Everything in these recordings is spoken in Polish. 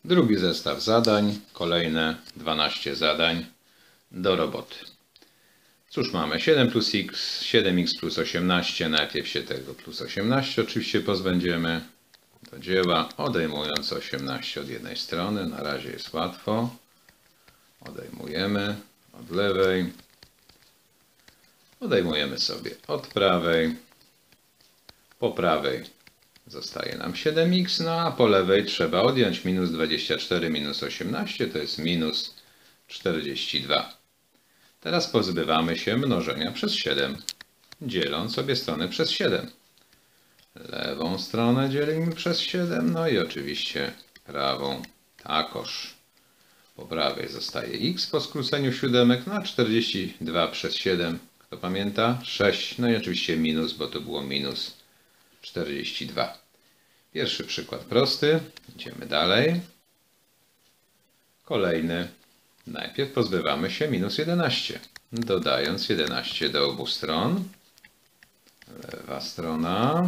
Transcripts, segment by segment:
Drugi zestaw zadań, kolejne 12 zadań do roboty. Cóż mamy? 7 plus x, 7x plus 18. Najpierw się tego plus 18 oczywiście pozbędziemy. Do dzieła, odejmując 18 od jednej strony. Na razie jest łatwo. Odejmujemy od lewej. Odejmujemy sobie od prawej. Po prawej zostaje nam 7x, no a po lewej trzeba odjąć minus 24 minus 18, to jest minus 42. Teraz pozbywamy się mnożenia przez 7, dzieląc obie strony przez 7. Lewą stronę dzielimy przez 7, no i oczywiście prawą takoż. Po prawej zostaje x po skróceniu siódemek, no a 42 przez 7, kto pamięta? 6, no i oczywiście minus, bo to było minus 42. Pierwszy przykład prosty. Idziemy dalej. Kolejny. Najpierw pozbywamy się minus 11. Dodając 11 do obu stron. Lewa strona.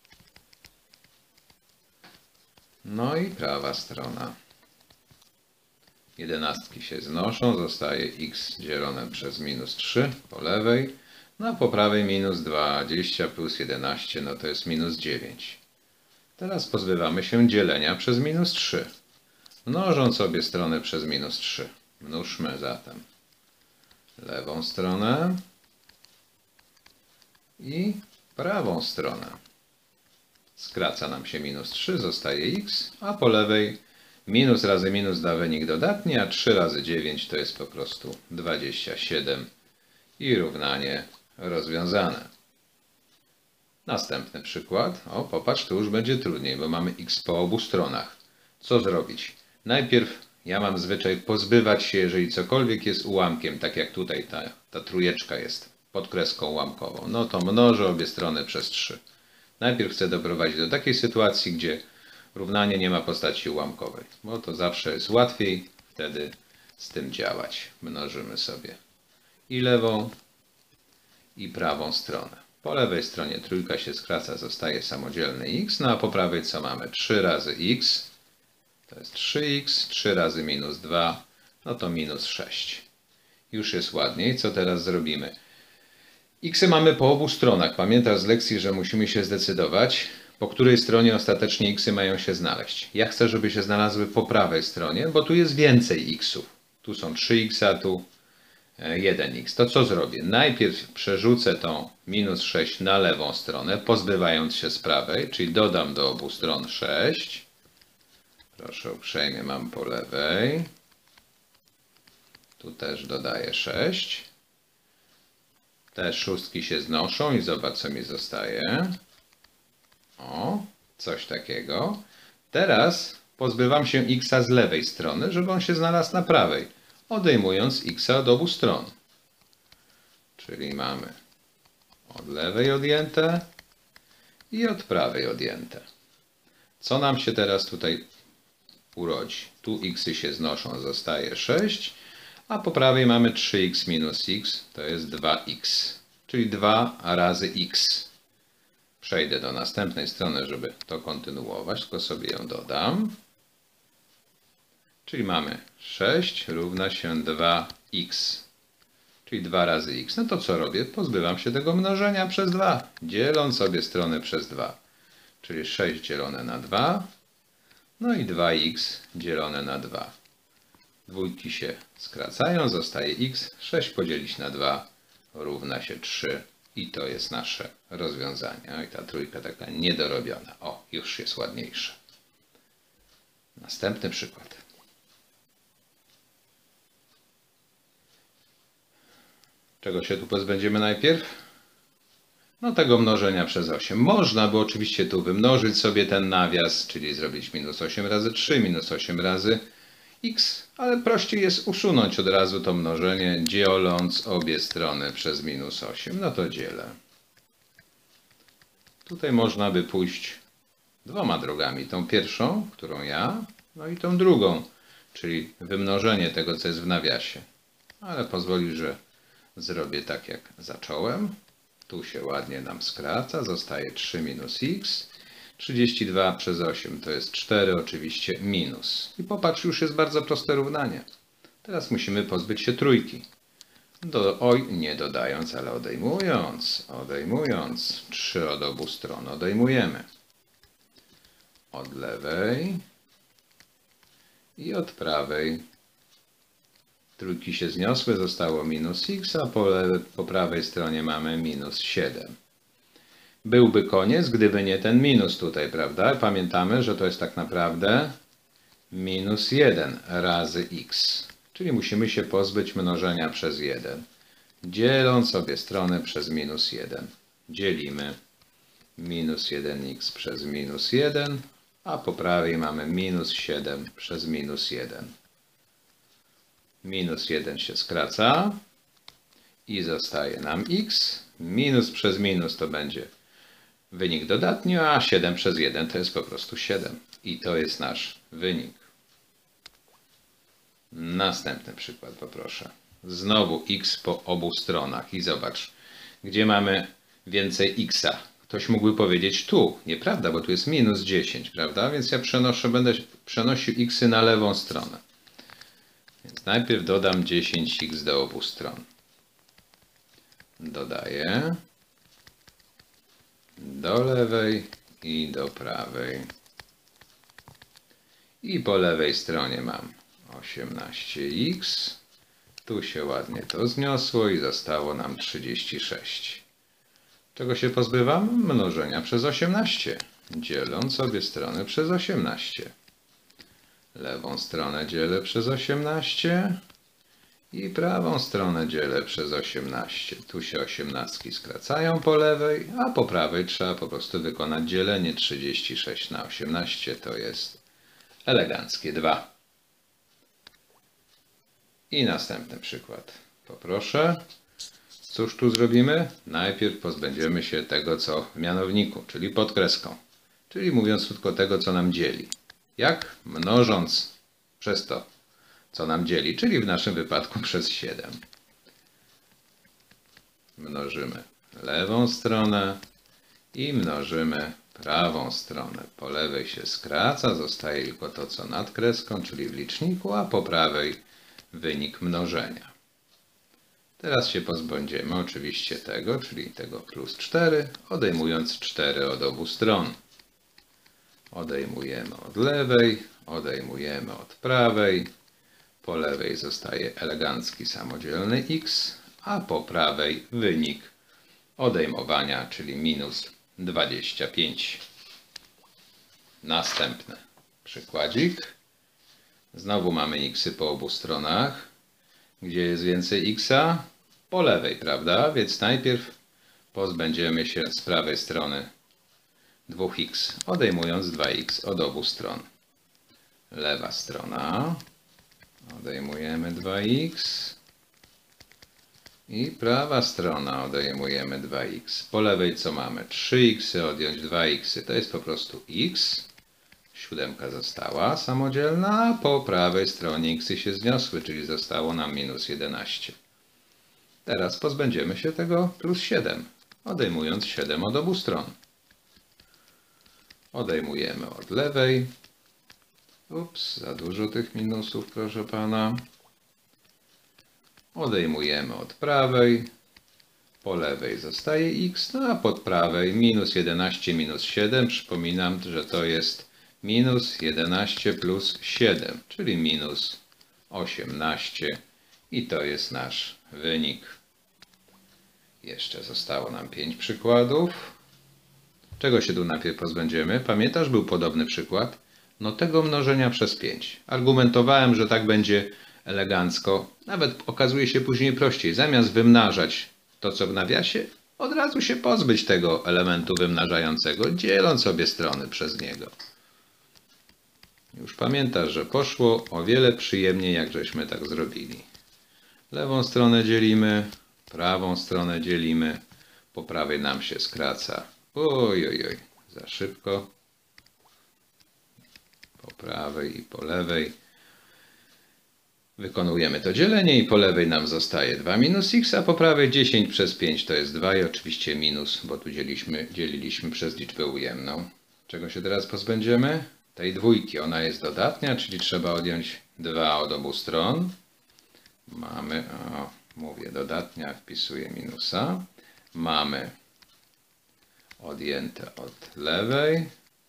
No i prawa strona. Jedenastki się znoszą. Zostaje x dzielone przez minus 3 po lewej. No a po prawej minus 20 plus 11, no to jest minus 9. Teraz pozbywamy się dzielenia przez minus 3. Mnożąc obie strony przez minus 3. Mnóżmy zatem lewą stronę i prawą stronę. Skraca nam się minus 3, zostaje x, a po lewej minus razy minus da wynik dodatni, a 3 razy 9 to jest po prostu 27 i równanie rozwiązane. Następny przykład. O, popatrz, tu już będzie trudniej, bo mamy x po obu stronach. Co zrobić? Najpierw ja mam zwyczaj pozbywać się, jeżeli cokolwiek jest ułamkiem, tak jak tutaj ta trójeczka jest pod kreską ułamkową. No to mnożę obie strony przez 3. Najpierw chcę doprowadzić do takiej sytuacji, gdzie równanie nie ma postaci ułamkowej, bo to zawsze jest łatwiej wtedy z tym działać. Mnożymy sobie i lewą, i prawą stronę. Po lewej stronie trójka się skraca, zostaje samodzielny x, no a po prawej co mamy? 3 razy x, to jest 3x, 3 razy minus 2, no to minus 6. Już jest ładniej. Co teraz zrobimy? X mamy po obu stronach. Pamiętasz z lekcji, że musimy się zdecydować, po której stronie ostatecznie x mają się znaleźć. Ja chcę, żeby się znalazły po prawej stronie, bo tu jest więcej xów. Tu są 3x, a tu 1x. To co zrobię? Najpierw przerzucę tą minus 6 na lewą stronę, pozbywając się z prawej, czyli dodam do obu stron 6. Proszę uprzejmie, mam po lewej. Tu też dodaję 6. Te szóstki się znoszą i zobacz, co mi zostaje. O, coś takiego. Teraz pozbywam się x z lewej strony, żeby on się znalazł na prawej, odejmując x od obu stron. Czyli mamy od lewej odjęte i od prawej odjęte. Co nam się teraz tutaj urodzi? Tu xy się znoszą, zostaje 6, a po prawej mamy 3x minus x, to jest 2x, czyli 2 razy x. Przejdę do następnej strony, żeby to kontynuować, tylko sobie ją dodam. Czyli mamy 6 równa się 2x, czyli 2 razy x. No to co robię? Pozbywam się tego mnożenia przez 2, dzieląc obie strony przez 2. Czyli 6 dzielone na 2, no i 2x dzielone na 2. Dwójki się skracają, zostaje x, 6 podzielić na 2 równa się 3 i to jest nasze rozwiązanie. I ta trójka taka niedorobiona. O, już jest ładniejsza. Następny przykład. Czego się tu pozbędziemy najpierw? No tego mnożenia przez 8. Można by oczywiście tu wymnożyć sobie ten nawias, czyli zrobić minus 8 razy 3, minus 8 razy x, ale prościej jest usunąć od razu to mnożenie, dzieląc obie strony przez minus 8. No to dzielę. Tutaj można by pójść dwoma drogami. Tą pierwszą, którą ja, no i tą drugą, czyli wymnożenie tego, co jest w nawiasie. Ale pozwoli, że zrobię tak, jak zacząłem. Tu się ładnie nam skraca, zostaje 3 minus x, 32 przez 8 to jest 4, oczywiście minus. I popatrz, już jest bardzo proste równanie. Teraz musimy pozbyć się trójki. Oj, nie dodając, ale odejmując. 3 od obu stron odejmujemy. Od lewej i od prawej. Trójki się zniosły, zostało minus x, a po prawej stronie mamy minus 7. Byłby koniec, gdyby nie ten minus tutaj, prawda? Pamiętamy, że to jest tak naprawdę minus 1 razy x. Czyli musimy się pozbyć mnożenia przez 1. Dzieląc obie strony przez minus 1. Dzielimy minus 1x przez minus 1, a po prawej mamy minus 7 przez minus 1. Minus 1 się skraca i zostaje nam x. Minus przez minus to będzie wynik dodatni, a 7 przez 1 to jest po prostu 7. I to jest nasz wynik. Następny przykład poproszę. Znowu x po obu stronach i zobacz, gdzie mamy więcej x'a. Ktoś mógłby powiedzieć tu, nieprawda, bo tu jest minus 10, prawda? Więc ja będę przenosił x'y na lewą stronę. Więc najpierw dodam 10x do obu stron. Dodaję do lewej i do prawej. I po lewej stronie mam 18x. Tu się ładnie to zniosło i zostało nam 36. Czego się pozbywam? Mnożenia przez 18. Dzieląc obie strony przez 18. Lewą stronę dzielę przez 18 i prawą stronę dzielę przez 18. Tu się 18 skracają po lewej, a po prawej trzeba po prostu wykonać dzielenie. 36 na 18 to jest eleganckie 2. I następny przykład. Poproszę. Cóż tu zrobimy? Najpierw pozbędziemy się tego, co w mianowniku, czyli pod kreską. Czyli mówiąc krótko, tego, co nam dzieli. Jak? Mnożąc przez to, co nam dzieli, czyli w naszym wypadku przez 7. Mnożymy lewą stronę i mnożymy prawą stronę. Po lewej się skraca, zostaje tylko to, co nad kreską, czyli w liczniku, a po prawej wynik mnożenia. Teraz się pozbędziemy oczywiście tego, czyli tego plus 4, odejmując 4 od obu stron. Odejmujemy od lewej, odejmujemy od prawej. Po lewej zostaje elegancki samodzielny x, a po prawej wynik odejmowania, czyli minus 25. Następny przykładzik. Znowu mamy xy po obu stronach. Gdzie jest więcej x'a? Po lewej, prawda? Więc najpierw pozbędziemy się z prawej strony 2x, odejmując 2x od obu stron. Lewa strona. Odejmujemy 2x. I prawa strona odejmujemy 2x. Po lewej co mamy? 3x, odjąć 2x. To jest po prostu x. 7 została samodzielna, a po prawej stronie xy się zniosły, czyli zostało nam minus 11. Teraz pozbędziemy się tego plus 7, odejmując 7 od obu stron. Odejmujemy od lewej. Ups, za dużo tych minusów, proszę pana. Odejmujemy od prawej. Po lewej zostaje x, no a pod prawej minus 11 minus 7. Przypominam, że to jest minus 11 plus 7, czyli minus 18. I to jest nasz wynik. Jeszcze zostało nam 5 przykładów. Czego się tu najpierw pozbędziemy? Pamiętasz, był podobny przykład? No tego mnożenia przez 5. Argumentowałem, że tak będzie elegancko. Nawet okazuje się później prościej. Zamiast wymnażać to, co w nawiasie, od razu się pozbyć tego elementu wymnażającego, dzieląc obie strony przez niego. Już pamiętasz, że poszło o wiele przyjemniej, jak żeśmy tak zrobili. Lewą stronę dzielimy, prawą stronę dzielimy, po prawej nam się skraca. Oj, za szybko. Po prawej i po lewej. Wykonujemy to dzielenie i po lewej nam zostaje 2 minus x, a po prawej 10 przez 5 to jest 2 i oczywiście minus, bo tu dzieliliśmy przez liczbę ujemną, Czego się teraz pozbędziemy? Tej dwójki. Ona jest dodatnia, czyli trzeba odjąć 2 od obu stron. Mamy, mówię dodatnia, wpisuję minusa. Mamy odjęte od lewej,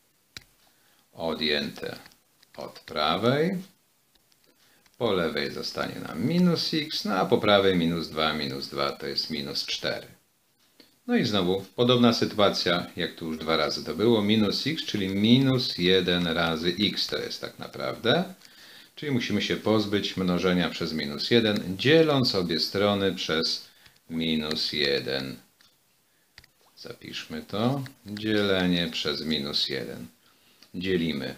odjęte od prawej. Po lewej zostanie nam minus x, no a po prawej minus 2 to jest minus 4. No i znowu podobna sytuacja, jak tu już 2 razy to było, minus x, czyli minus 1 razy x to jest tak naprawdę. Czyli musimy się pozbyć mnożenia przez minus 1, dzieląc obie strony przez minus 1. Zapiszmy to. Dzielenie przez minus 1. Dzielimy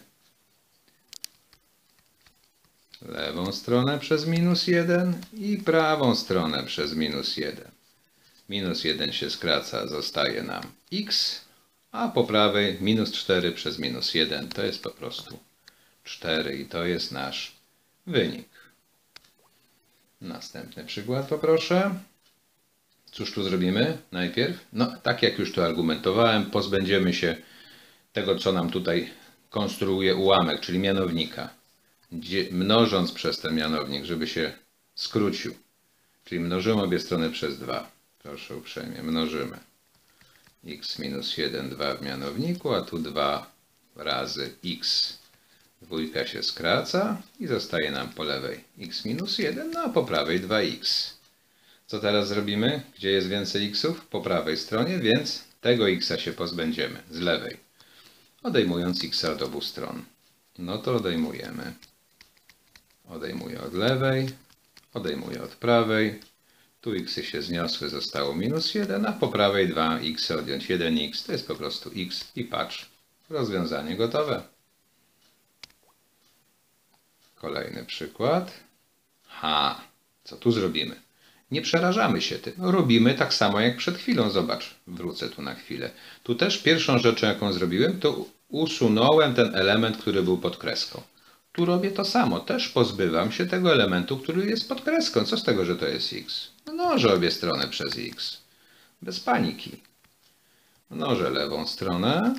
lewą stronę przez minus 1 i prawą stronę przez minus 1. Minus 1 się skraca, zostaje nam x, a po prawej minus 4 przez minus 1 to jest po prostu 4 i to jest nasz wynik. Następny przykład poproszę. Cóż tu zrobimy najpierw? No, tak jak już tu argumentowałem, pozbędziemy się tego, co nam tutaj konstruuje ułamek, czyli mianownika. Mnożąc przez ten mianownik, żeby się skrócił. Czyli mnożymy obie strony przez 2. Proszę uprzejmie, mnożymy. X minus 1, 2 w mianowniku, a tu 2 razy x. Dwójka się skraca i zostaje nam po lewej x minus 1, no a po prawej 2x. Co teraz zrobimy? Gdzie jest więcej xów? Po prawej stronie, więc tego xa się pozbędziemy z lewej. Odejmując x od obu stron. No to odejmujemy. Odejmuję od lewej, odejmuję od prawej. Tu xy się zniosły, zostało minus 1, a po prawej 2x odjąć 1x, to jest po prostu x i patrz, rozwiązanie gotowe. Kolejny przykład. Co tu zrobimy? Nie przerażamy się tym. Robimy tak samo jak przed chwilą. Zobacz, wrócę tu na chwilę. Tu też pierwszą rzeczą, jaką zrobiłem, to usunąłem ten element, który był pod kreską. Tu robię to samo. Też pozbywam się tego elementu, który jest pod kreską. Co z tego, że to jest x? Mnożę obie strony przez x. Bez paniki. Mnożę lewą stronę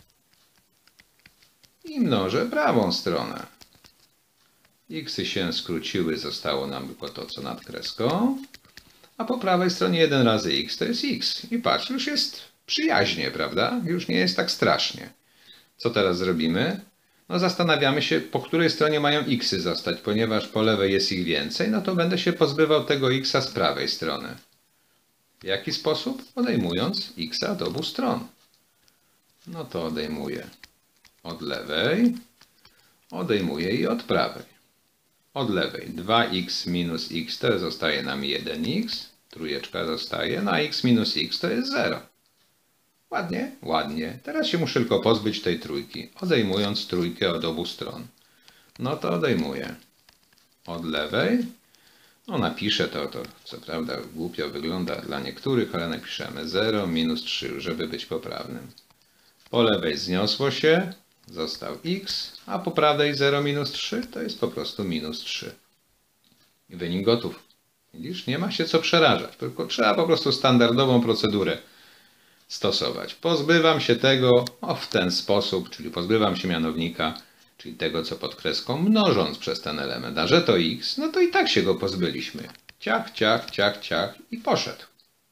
i mnożę prawą stronę. Xy się skróciły, zostało nam tylko to, co nad kreską. A po prawej stronie 1 razy x to jest x. I patrz, już jest przyjaźnie, prawda? Już nie jest tak strasznie. Co teraz zrobimy? No zastanawiamy się, po której stronie mają xy zostać, ponieważ po lewej jest ich więcej, no to będę się pozbywał tego xa z prawej strony. W jaki sposób? Odejmując xa od obu stron. No to odejmuję od lewej, odejmuję i od prawej. Od lewej 2x minus x to zostaje nam 1x, trójeczka zostaje, no a x minus x to jest 0. Ładnie? Ładnie. Teraz się muszę tylko pozbyć tej trójki, odejmując trójkę od obu stron. No to odejmuję od lewej. No napiszę to co prawda głupio wygląda dla niektórych, ale napiszemy 0 minus 3, żeby być poprawnym. Po lewej zniosło się, został x, a po prawej 0 minus 3 to jest po prostu minus 3. I wynik gotów. Widzisz, nie ma się co przerażać, tylko trzeba po prostu standardową procedurę stosować. Pozbywam się tego w ten sposób, czyli pozbywam się mianownika, czyli tego, co pod kreską, mnożąc przez ten element. A że to x, no to i tak się go pozbyliśmy. Ciach, ciach, ciach, ciach i poszedł.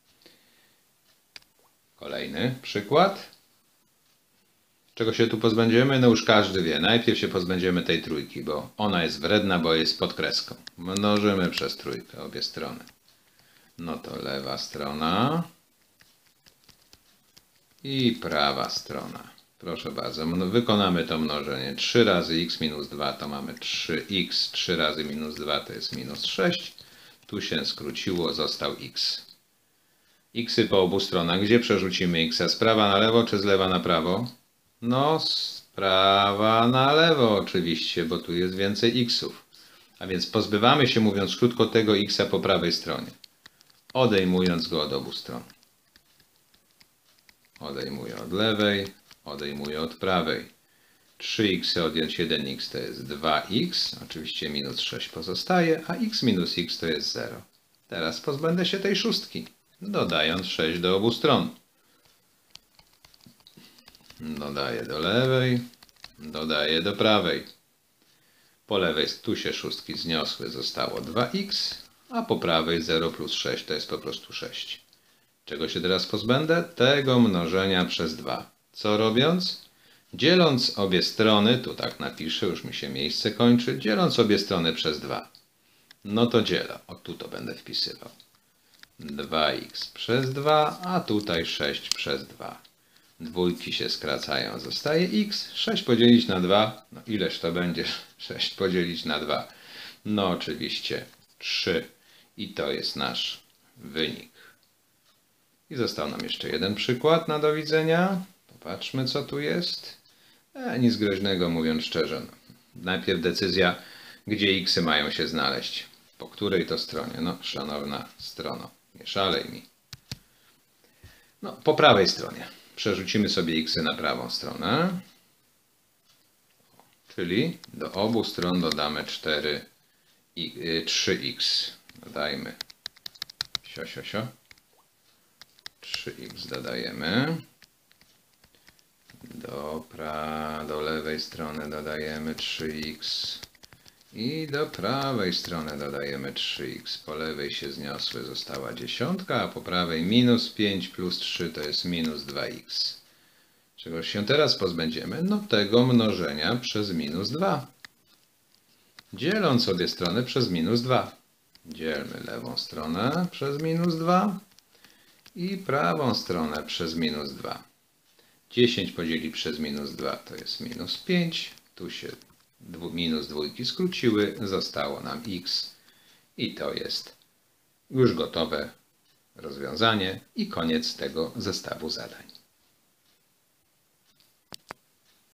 Kolejny przykład. Czego się tu pozbędziemy? No już każdy wie. Najpierw się pozbędziemy tej trójki, bo ona jest wredna, bo jest pod kreską. Mnożymy przez trójkę obie strony. No to lewa strona i prawa strona. Proszę bardzo, wykonamy to mnożenie. 3 razy x minus 2 to mamy 3x, 3 razy minus 2 to jest minus 6. Tu się skróciło, został x. Xy po obu stronach. Gdzie przerzucimy x? Z prawa na lewo czy z lewa na prawo? No, z prawa na lewo oczywiście, bo tu jest więcej xów. A więc pozbywamy się, mówiąc krótko, tego xa po prawej stronie. Odejmując go od obu stron. Odejmuję od lewej, odejmuję od prawej. 3x odjąć 1x to jest 2x, oczywiście minus 6 pozostaje, a x minus x to jest 0. Teraz pozbędę się tej szóstki, dodając 6 do obu stron. dodaję do lewej, dodaję do prawej. Po lewej tu się szóstki zniosły, zostało 2x, a po prawej 0 plus 6 to jest po prostu 6. Czego się teraz pozbędę? Tego mnożenia przez 2. Co robiąc? Dzieląc obie strony, tu tak napiszę, już mi się miejsce kończy, dzieląc obie strony przez 2. No to dzielę, o tu to będę wpisywał. 2x przez 2, a tutaj 6 przez 2. Dwójki się skracają, zostaje x. 6 podzielić na 2, no ileż to będzie 6 podzielić na 2? No oczywiście 3. I to jest nasz wynik. I został nam jeszcze jeden przykład na do widzenia. Popatrzmy, co tu jest. Nic groźnego, mówiąc szczerze. Najpierw decyzja, gdzie xy mają się znaleźć. Po której to stronie? No, szanowna strono, nie szalej mi. No, po prawej stronie. Przerzucimy sobie xy na prawą stronę. Czyli do obu stron dodamy 3x. Dodajmy. 3x dodajemy. Do lewej strony dodajemy 3x. I do prawej strony dodajemy 3x. Po lewej się zniosły, została dziesiątka, a po prawej minus 5 plus 3 to jest minus 2x. Czegoś się teraz pozbędziemy? No tego mnożenia przez minus 2. Dzieląc obie strony przez minus 2. Dzielmy lewą stronę przez minus 2 i prawą stronę przez minus 2. 10 podzielić przez minus 2 to jest minus 5. Tu się minus dwójki skróciły, zostało nam x. I to jest już gotowe rozwiązanie i koniec tego zestawu zadań.